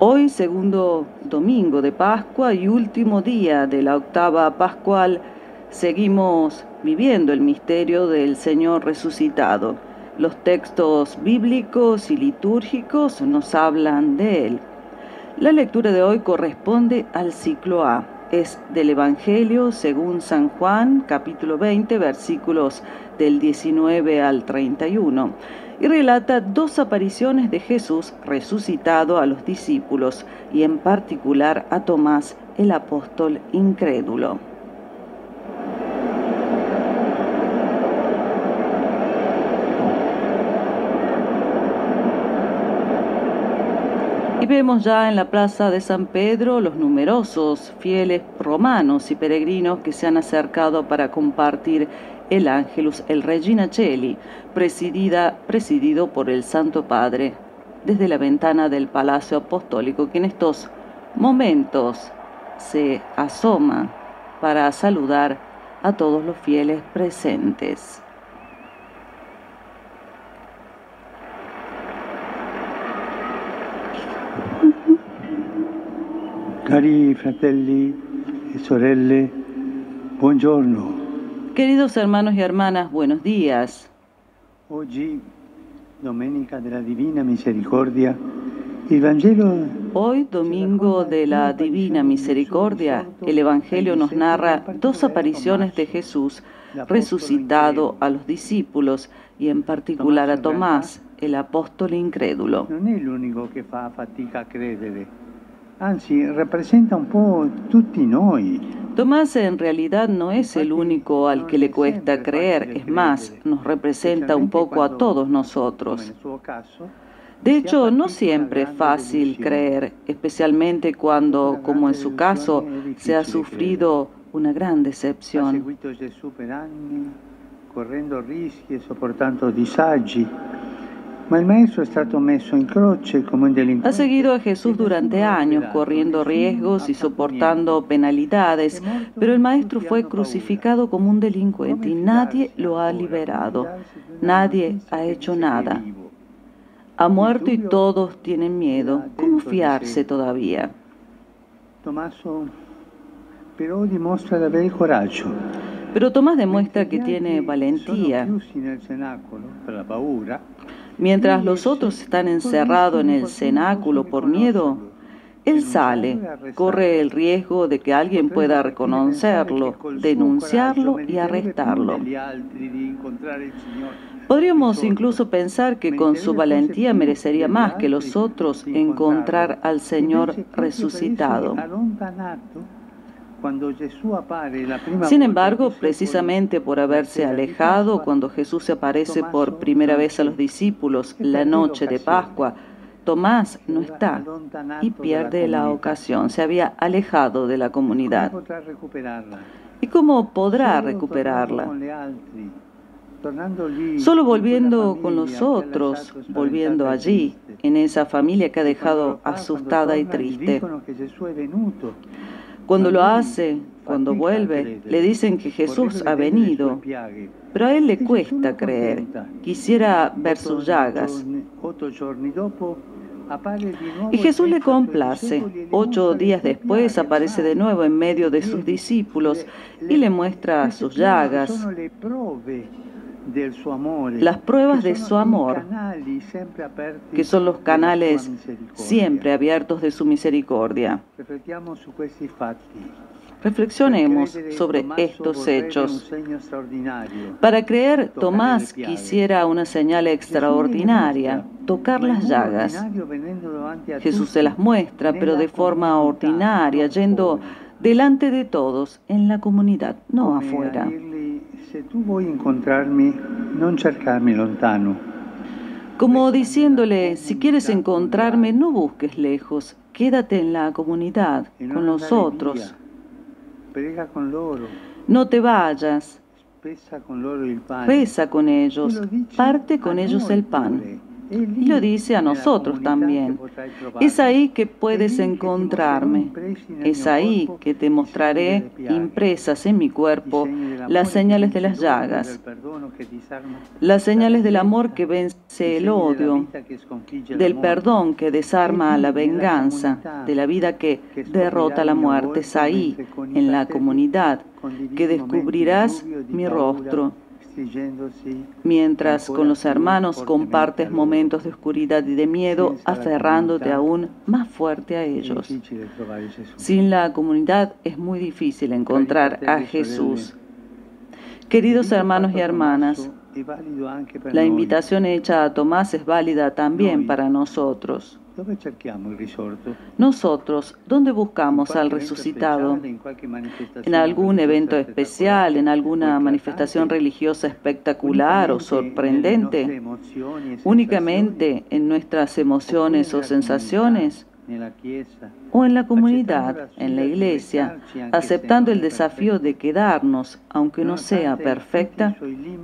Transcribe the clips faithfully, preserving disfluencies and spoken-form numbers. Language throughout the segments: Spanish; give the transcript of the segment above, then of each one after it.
Hoy, segundo domingo de Pascua y último día de la octava pascual, seguimos viviendo el misterio del Señor resucitado. Los textos bíblicos y litúrgicos nos hablan de Él. La lectura de hoy corresponde al ciclo A. Es del Evangelio según San Juan, capítulo veinte, versículos del diecinueve al treinta y uno, y relata dos apariciones de Jesús resucitado a los discípulos y en particular a Tomás, el apóstol incrédulo. Y vemos ya en la plaza de San Pedro los numerosos fieles romanos y peregrinos que se han acercado para compartir el Ángelus, el Regina Coeli, presidida, presidido por el Santo Padre, desde la ventana del Palacio Apostólico, que en estos momentos se asoma para saludar a todos los fieles presentes. Cari fratelli e sorelle, buongiorno. Queridos hermanos y hermanas, buenos días. Oggi, Domenica della Divina Misericordia, il Vangelo. Hoy, domingo de la Divina Misericordia, el Evangelio nos narra dos apariciones de Jesús resucitado a los discípulos y en particular a Tomás, el apóstol incrédulo. Non è l'unico che fa fatica a credere. Anzi, rappresenta un po' tutti noi. Tomás en realidad no es el único al que le cuesta creer, es más, nos representa un poco a todos nosotros. De hecho, no siempre es fácil creer, especialmente cuando, como en su caso, se ha sufrido una gran decepción. Correndo rischi e sopportando disagi. Ma il maestro è stato messo in croce come un delincuente. Ha seguido a Jesús durante años, corriendo riesgos y soportando penalidades, pero el maestro fue crucificado como un delincuente y nadie lo ha liberado. Nadie ha hecho nada. Ha muerto y todos tienen miedo. ¿Cómo fiarse todavía? Tommaso però dimostra di avere coraggio. Pero Tomás demuestra que tiene valentía. Mientras los otros están encerrados en el cenáculo por miedo, él sale, corre el riesgo de que alguien pueda reconocerlo, denunciarlo y arrestarlo. Podríamos incluso pensar que con su valentía merecería más que los otros encontrar al Señor resucitado. Sin embargo, precisamente por haberse alejado cuando Jesús se aparece por primera vez a los discípulos la noche de Pascua, Tomás no está y pierde la ocasión. Se había alejado de la comunidad. ¿Y cómo podrá recuperarla? Solo volviendo con los otros, volviendo allí, en esa familia que ha dejado asustada y triste. Cuando lo hace, cuando vuelve, le dicen que Jesús ha venido, pero a él le cuesta creer. Quisiera ver sus llagas. Y Jesús le complace. Ocho días después aparece de nuevo en medio de sus discípulos y le muestra sus llagas, las pruebas de su amor, que son los canales siempre abiertos de su misericordia. Reflexionemos sobre estos hechos. Para creer, Tomás quisiera una señal extraordinaria, tocar las llagas. Jesús se las muestra, pero de forma ordinaria, yendo delante de todos en la comunidad, no afuera. Se tú vuoi incontrarmi, non cercarmi lontano. Como diciéndole, si quieres encontrarme, no busques lejos, quédate en la comunidad, con los otros. No te vayas, reza con ellos, parte con ellos el pan. Y lo dice a nosotros también. Es ahí que puedes encontrarme. Es ahí que te mostraré impresas en mi cuerpo las señales de las llagas, las señales del amor que vence el odio, del perdón que desarma la venganza, de la vida que derrota la muerte. Es ahí, en la comunidad, que descubrirás mi rostro, mientras con los hermanos compartes momentos de oscuridad y de miedo, aferrándote aún más fuerte a ellos. Sin la comunidad es muy difícil encontrar a Jesús. Queridos hermanos y hermanas, la invitación hecha a Tomás es válida también para nosotros. Nosotros, ¿dónde buscamos al resucitado? ¿En algún evento especial, en alguna manifestación religiosa espectacular o sorprendente? ¿Únicamente en nuestras emociones o sensaciones? ¿O en la comunidad, en la iglesia, aceptando el desafío de quedarnos, aunque no sea perfecta?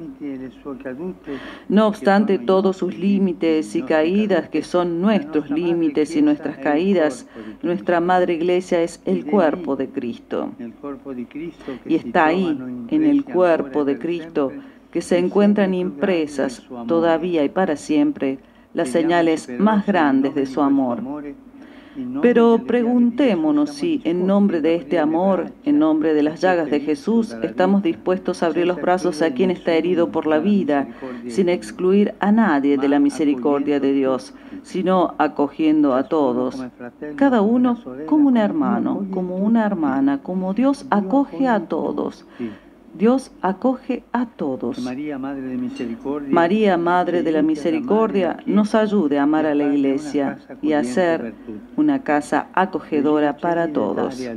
No obstante todos sus límites y caídas, que son nuestros límites y nuestras caídas, nuestra Madre Iglesia es el cuerpo de Cristo. Y está ahí, en el cuerpo de Cristo, que se encuentran impresas todavía y para siempre las señales más grandes de su amor. Pero preguntémonos si, en nombre de este amor, en nombre de las llagas de Jesús, estamos dispuestos a abrir los brazos a quien está herido por la vida, sin excluir a nadie de la misericordia de Dios, sino acogiendo a todos, cada uno como un hermano, como una hermana, como Dios acoge a todos. Dios acoge a todos. María, Madre de la Misericordia, nos ayude a amar a la Iglesia y a ser una casa acogedora para todos.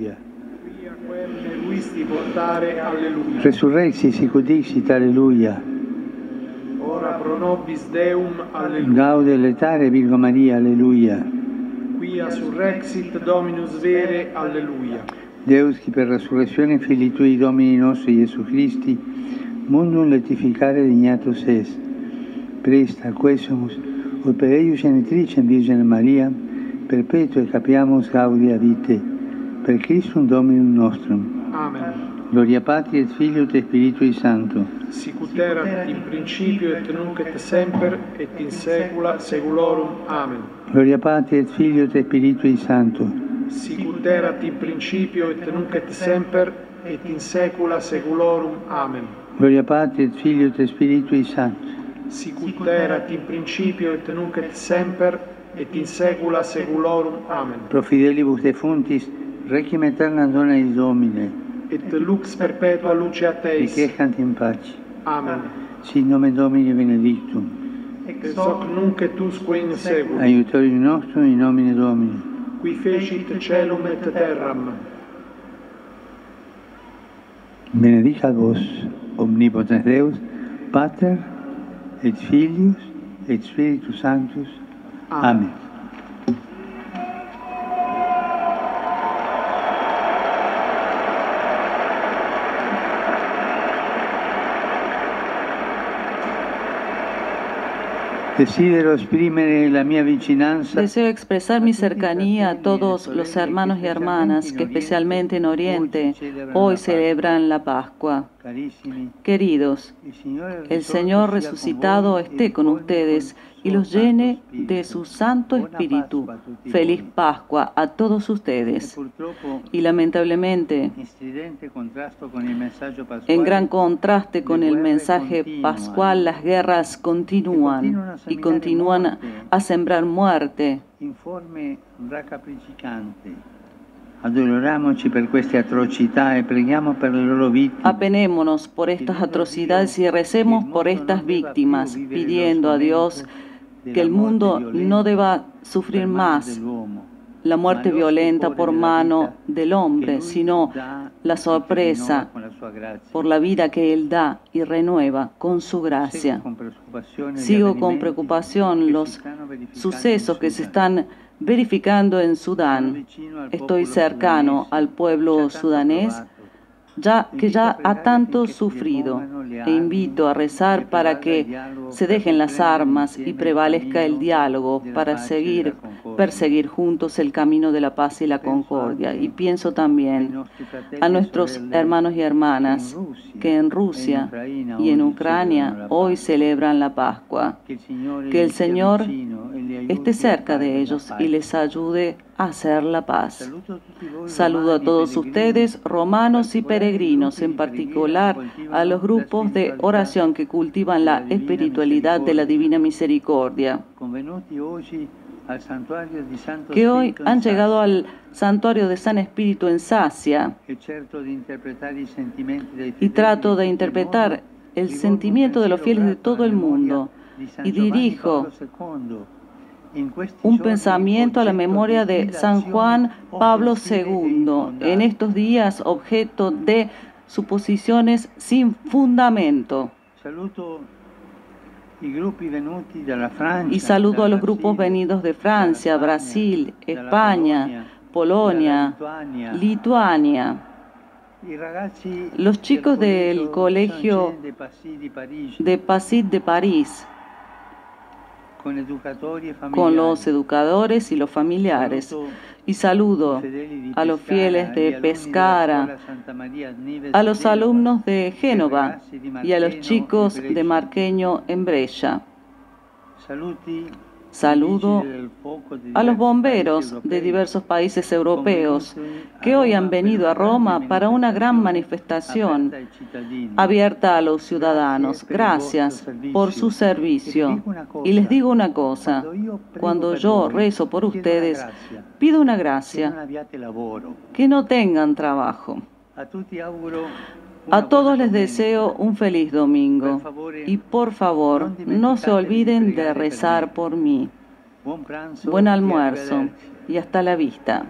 Resurrexit sic ut dixit, alleluia. Ora pro nobis Deum, alleluia. Gaude letare Virgo Maria, alleluia. Quia surrexit Dominus vere, alleluia. Deus, qui per resurrezione Filii Tui Domini nostri Iesu Christi, mundum letificare dignatus est, presta quesumus, ut per eius genitricem Virgine Maria, perpetue capiamus gaudia vitae, per Christum Dominum nostrum. Amen. Gloria Patri et Filio et Spiritui Sancto. Sicut erat in principio et nunc et semper et in saecula saeculorum. Amen. Gloria Patri et Filio et Spiritui Sancto. Sicut erat in principio et nunc et semper et in saecula saeculorum. Amen. Gloria Patri et Filio et Spiritui Sancto. Sicut erat in principio et nunc et semper et in saecula saeculorum. Amen. Pro fidelibus defuntis, requiem aeterna dona eis Domine. Et lux perpetua luce a Teis. Requiescant in pace. Amen. Sit nomen Domini benedictum. Ex hoc nunc et usque in saecula. Aiutorium nostrum in nomine Domini. Qui fecit celum et terram. Benedicat vos, omnipotens Deus, Pater, et Filius, et Spiritus Sanctus. Amen. Desidero esprimere la mia vicinanza. Deseo expresar mi cercanía a todos los hermanos y hermanas que especialmente en Oriente hoy celebran la Pascua. Queridos, el Señor resucitado esté con ustedes y los llene de su Santo Espíritu. Feliz Pascua a todos ustedes. Y lamentablemente, en gran contraste con el mensaje pascual, las guerras continúan y continúan a sembrar muerte. Adoloramoci per queste atrocità e preghiamo per le loro vittime. Apenémonos por estas atrocidades y recemos por estas víctimas, pidiendo a Dios que el mundo no deba sufrir más la muerte violenta por mano del hombre, sino la sorpresa por la vida que Él da y renueva con su gracia. Sigo con preocupación los sucesos que se están verificando en Sudán. Estoy cercano al pueblo sudanés ya que ya ha tanto sufrido, e invito a rezar para que se dejen las armas y prevalezca el diálogo para seguir, perseguir juntos el camino de la paz y la concordia. Y pienso también a nuestros hermanos y hermanas que en Rusia y en Ucrania hoy celebran la Pascua. Que el Señor esté cerca de ellos y les ayude a hacer la paz. Saludo a todos ustedes, romanos y peregrinos, en particular a los grupos de oración que cultivan la espiritualidad de la Divina Misericordia, que hoy han llegado al santuario de San Espíritu en Sacia, y trato de interpretar el sentimiento de los fieles de todo el mundo, y dirijo un pensamiento a la memoria de San Juan Pablo segundo, en estos días objeto de suposiciones sin fundamento. Y saludo a los grupos venidos de Francia, Brasil, España, Polonia, Lituania. Los chicos del colegio de Passy de París, con los educadores y los familiares. Y saludo a los fieles de Pescara, a los alumnos de Génova y a los chicos de Marqueño en Brescia. Saludo a los bomberos de diversos países europeos que hoy han venido a Roma para una gran manifestación abierta a los ciudadanos. Gracias por su servicio. Y les digo una cosa, cuando yo rezo por ustedes, pido una gracia, que no tengan trabajo. A todos les deseo un feliz domingo y por favor no se olviden de rezar por mí. Buen almuerzo y hasta la vista.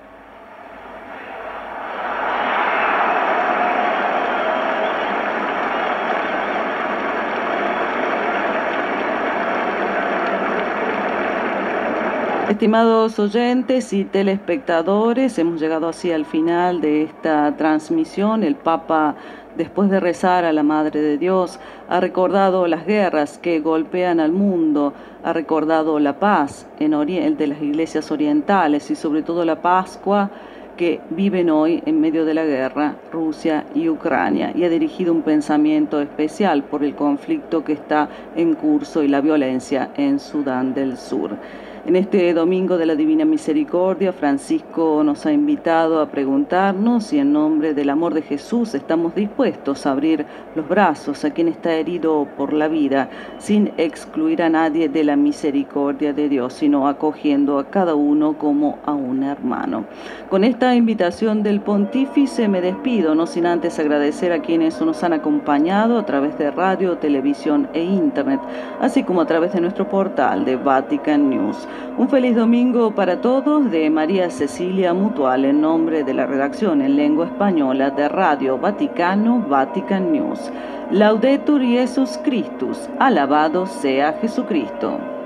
Estimados oyentes y telespectadores, hemos llegado así al final de esta transmisión. El Papa, después de rezar a la Madre de Dios, ha recordado las guerras que golpean al mundo, ha recordado la paz en Oriente, de las iglesias orientales y sobre todo la Pascua que viven hoy en medio de la guerra, Rusia y Ucrania, y ha dirigido un pensamiento especial por el conflicto que está en curso y la violencia en Sudán del Sur. En este Domingo de la Divina Misericordia, Francisco nos ha invitado a preguntarnos si en nombre del amor de Jesús estamos dispuestos a abrir los brazos a quien está herido por la vida, sin excluir a nadie de la misericordia de Dios, sino acogiendo a cada uno como a un hermano. Con esta invitación del Pontífice me despido, no sin antes agradecer a quienes nos han acompañado a través de radio, televisión e internet, así como a través de nuestro portal de Vatican News. Un feliz domingo para todos de María Cecilia Mutual en nombre de la redacción en lengua española de Radio Vaticano, Vatican News. Laudetur Jesus Christus, alabado sea Jesucristo.